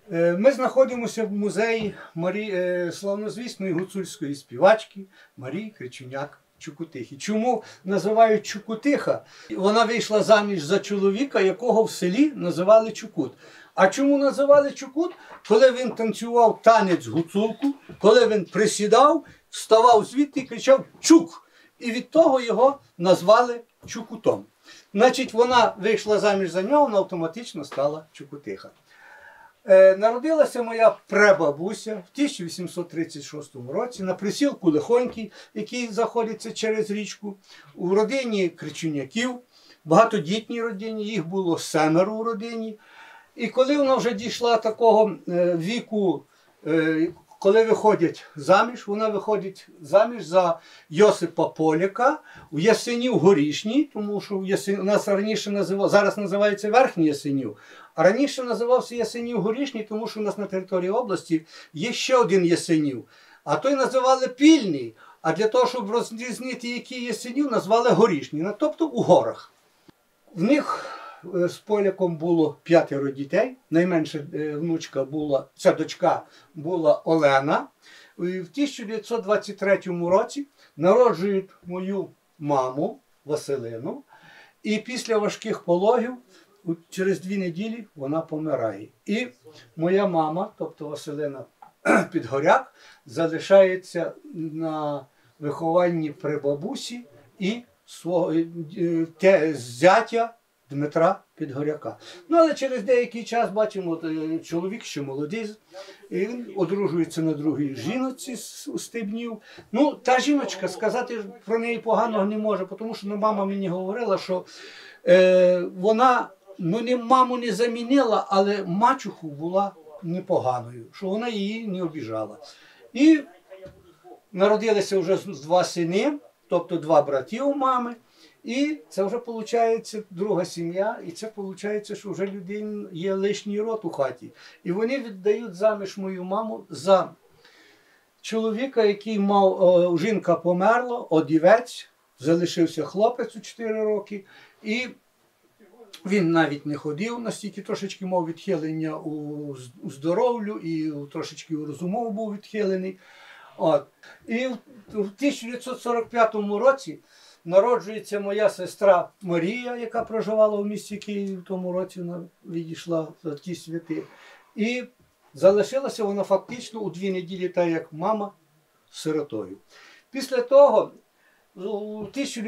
Ми знаходимося в музеї славнозвісної гуцульської співачки Марії Кричуняк-Чукутихи. Чому називають Чукутиха? Вона вийшла заміж за чоловіка, якого в селі називали Чукут. А чому називали Чукут? Коли він танцював танець гуцулку, коли він присідав, вставав звідти і кричав «Чук!». І від того його назвали Чукутом. Значить, вона вийшла заміж за нього, вона автоматично стала Чукутиха. Народилася моя прабабуся в 1836 році на присілку Лихонький, який знаходиться через річку, у родині Кричуняків, багатодітній родині, їх було 7 у родині. І коли вона вже дійшла такого віку, коли виходять заміж, вона виходить заміж за Йосипа Поляка у Ясенів Горішній, тому що у нас раніше зараз називається Верхній Ясенів, а раніше називався Ясенів Горішній, тому що у нас на території області є ще один Ясенів, а той називали Пільний, а для того, щоб розрізнити, який Ясенів, назвали Горішній, тобто у горах. В них з Поляком було 5 дітей, найменша внучка була, ця дочка була Олена. І в 1923 році народжують мою маму Василину, і після важких пологів через 2 неділі вона помирає. І моя мама, тобто Василина Підгоряк, залишається на вихованні при бабусі і свого зятя Дмитра Підгоряка. Ну, але через деякий час бачимо, чоловік ще молодий, і він одружується на другій жіночці з Стебнів. Ну, та жіночка, сказати про неї поганого не може, тому що мама мені говорила, що вона маму не замінила, але мачуху була непоганою, що вона її не обіжала. І народилися вже 2 сини, тобто 2 брати у мами. І це вже виходить друга сім'я, і це виходить, що вже людині є лишній род у хаті. І вони віддають заміж мою маму за чоловіка, який мав, жінка померла, одівець, залишився хлопець у 4 роки, і він навіть не ходив, настільки трошечки мав відхилення у здоров'ю і трошечки у розумово був відхилений. І в 1945 році народжується моя сестра Марія, яка проживала у місті Києві, в тому році вона відійшла в ті святи. І залишилася вона фактично у 2 неділі, так як мама, сиротою. Після того, у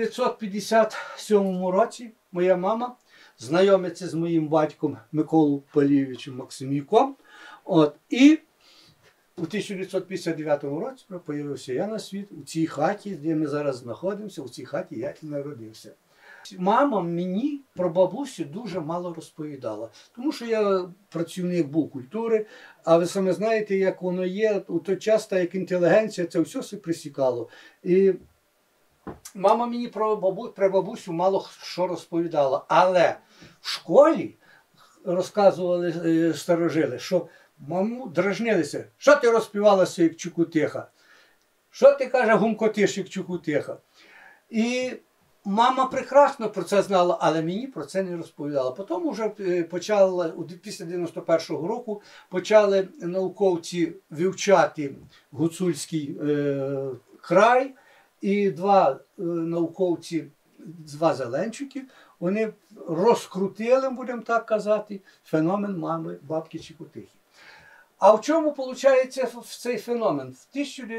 1957 році, моя мама знайомиться з моїм батьком Миколою Палійовичем Максимюком. І у 1959 році з'явився я на світ у цій хаті, де ми зараз знаходимося, у цій хаті я і народився. Мама мені про бабусю дуже мало розповідала, тому що я працівник був культури, а ви саме знаєте, як воно є, у той час, та як інтелігенція, це все присікало. І мама мені про бабусю мало що розповідала, але в школі розказували старожили, що маму дражнилися. Що ти розпівалася, як Чукутиха? Що ти, каже, гумкотиш, як Чукутиха? І мама прекрасно про це знала, але мені про це не розповідала. Потім вже після 91-го року почали науковці вивчати гуцульський край, і 2 науковці, 2 Зеленчуки, вони розкрутили, будемо так казати, феномен мами бабки Чукутихи. А в чому, виходить, цей феномен? В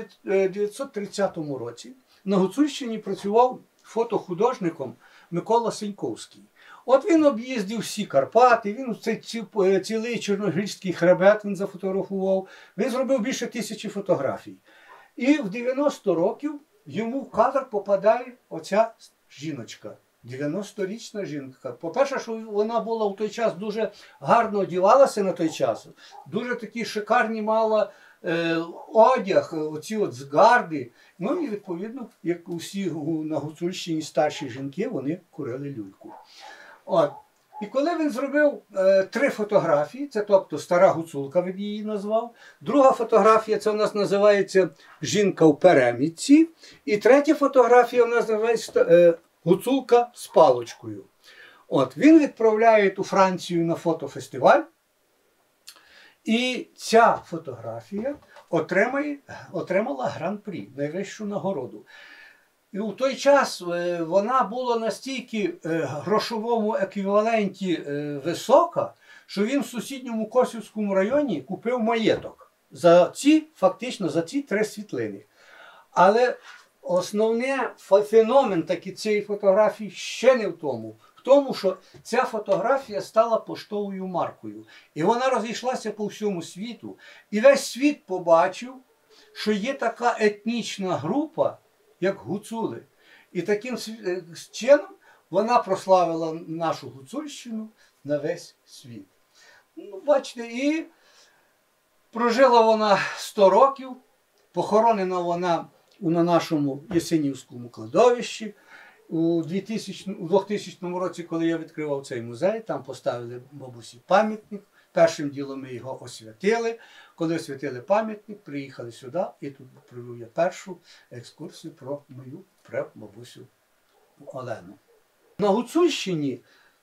1930 році на Гуцульщині працював фотохудожником Микола Сеньковський. От він об'їздив всі Карпати, він цілий Чорногірський хребет він зафотографував, він зробив більше 1000 фотографій. І в 90 років йому в кадр попадає оця жіночка. 90-річна жінка. По-перше, що вона була в той час дуже гарно одягалася на той час. Дуже такі шикарні мала одяг, оці от згарди. Ну і відповідно, як усі на Гуцульщині старші жінки, вони курили люльку. І коли він зробив 3 фотографії, це тобто стара гуцулка, він її назвав. Друга фотографія, це у нас називається «Жінка в перемітці». І третя фотографія у нас називається «Гуцулка з палочкою». Він відправляє у Францію на фотофестиваль. І ця фотографія отримала гран-прі, найвищу нагороду. І у той час вона була настільки грошовому еквіваленті висока, що він в сусідньому Косівському районі купив маєток фактично за ці 3 світлини. Але основний феномен цієї фотографії ще не в тому, що ця фотографія стала поштовою маркою. І вона розійшлася по всьому світу. І весь світ побачив, що є така етнічна група, як гуцули. І таким чином вона прославила нашу Гуцульщину на весь світ. Ну, бачите, і прожила вона 100 років, похоронена вона на нашому Ясенівському кладовищі. У 2000 році, коли я відкривав цей музей, там поставили бабусі пам'ятник. Першим ділом ми його освятили. Коли освятили пам'ятник, приїхали сюди, і тут провів я першу екскурсію про мою прабабусю Олену. На Гуцульщині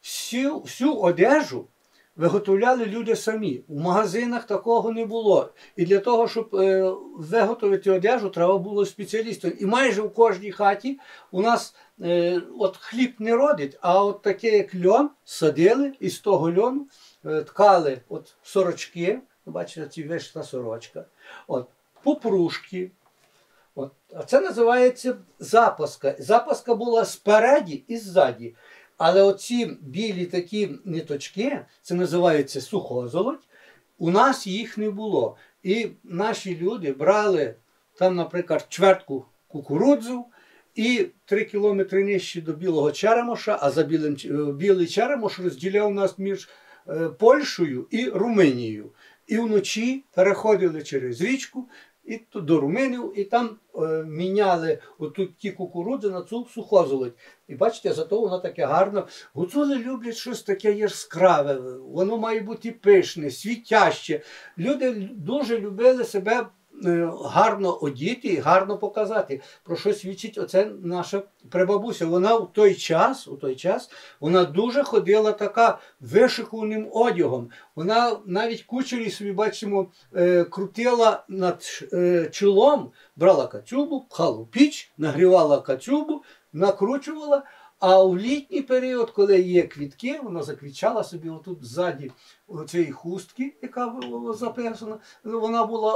всю одежу виготовляли люди самі. У магазинах такого не було. І для того, щоб виготовити одежу, треба було спеціалістом. І майже в кожній хаті у нас от хліб не родить, а от таке, як льон, садили, і з того льону ткали от сорочки, бачите, ці вишита сорочка, от, попружки. От. А це називається запаска. Запаска була спереді і ззаді. Але оці білі такі ниточки, це називається сухозолоть, у нас їх не було. І наші люди брали там, наприклад, чвертку кукурудзу і 3 кілометри нижче до Білого Черемоша, а за Білий Черемош розділяв нас між Польщею і Румунією. І вночі переходили через річку і до руминів, і там міняли ті кукурудзи на цю сухозолоть. І бачите, зато воно таке гарно. Гуцули люблять щось таке яскраве, воно має бути пишне, світяще. Люди дуже любили себе гарно одіти і гарно показати. Про що свідчить оце наша прабабуся. Вона у той час, вона дуже ходила така вишикуваним одягом. Вона навіть кучері собі, бачимо, крутила над чолом, брала кацюбу, пхала в піч, нагрівала кацюбу, накручувала. А у літній період, коли є квітки, вона заквітчала собі отут ззаді цієї хустки, яка була записана. Вона була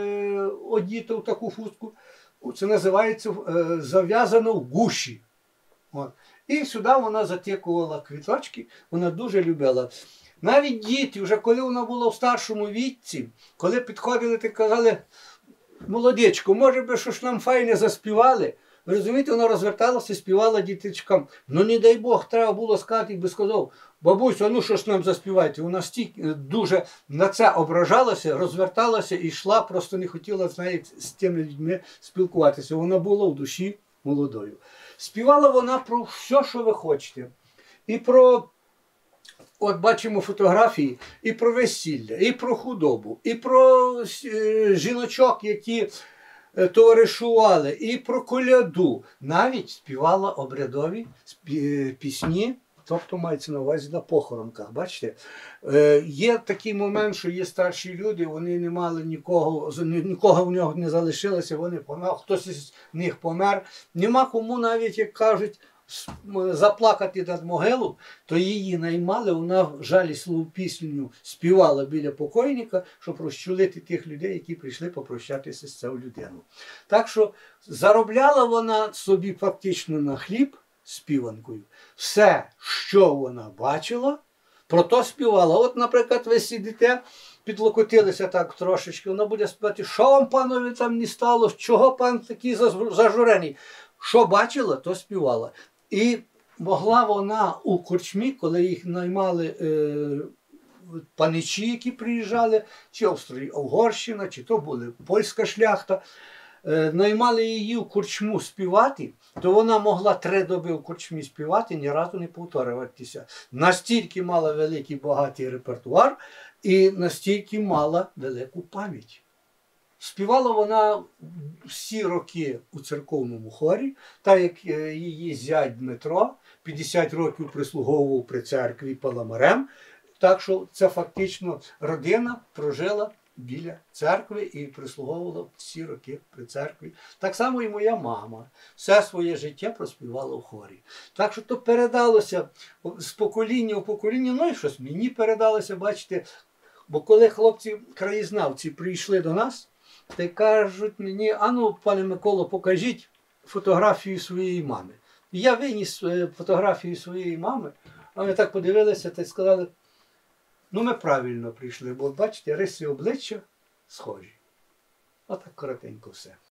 одіта в таку хустку. Це називається зав'язано в гуші. От. І сюди вона затикувала квіточки, вона дуже любила. Навіть діти, вже коли вона була в старшому віці, коли підходили, ти казали, молодечко, може би, що ж нам файне заспівали? Ви розумієте, вона розверталася і співала діточкам. Ну, не дай Бог, треба було сказати, якби сказав, бабусю, а ну що ж нам заспівайте? Вона стільки дуже на це ображалася, розверталася і йшла, просто не хотіла з тими людьми спілкуватися. Вона була в душі молодою. Співала вона про все, що ви хочете. І про, от бачимо фотографії, і про весілля, і про худобу, і про жіночок, які товаришували, і про коляду. Навіть співала обрядові пісні, тобто мається на увазі на похоронках. Бачите? Є такий момент, що є старші люди, вони не мали нікого в нього не залишилося, вони помер, хтось із них помер. Нема кому навіть, як кажуть, заплакати над могилу, то її наймали, вона жалісливу пісню співала біля покойника, щоб розчулити тих людей, які прийшли попрощатися з цією людиною. Так що заробляла вона собі фактично на хліб співанкою. Все, що вона бачила, про то співала. От, наприклад, ви сидите, підлокотилися так трошечки, вона буде співати, що вам, панові, там не стало, чого пан такий зажурений. Що бачила, то співала. І могла вона у корчмі, коли їх наймали паничі, які приїжджали, чи Австро-Угорщина, чи то була польська шляхта, наймали її в корчму співати, то вона могла 3 доби в корчмі співати, ні разу не повторюватися. Настільки мала великий багатий репертуар і настільки мала велику пам'ять. Співала вона всі роки у церковному хорі, так як її зять Дмитро 50 років прислуговував при церкві паламарем, Так що це фактично родина прожила біля церкви і прислуговувала всі роки при церкві. Так само і моя мама. Все своє життя проспівала в хорі. Так що то передалося з покоління в покоління, ну і щось мені передалося, бачите. Бо коли хлопці-краєзнавці прийшли до нас, то кажуть мені, ану, пане Миколо, покажіть фотографію своєї мами. І я виніс фотографію своєї мами, а вони так подивилися та й сказали, ну ми правильно прийшли, бо бачите, риси обличчя схожі. Отак коротенько все.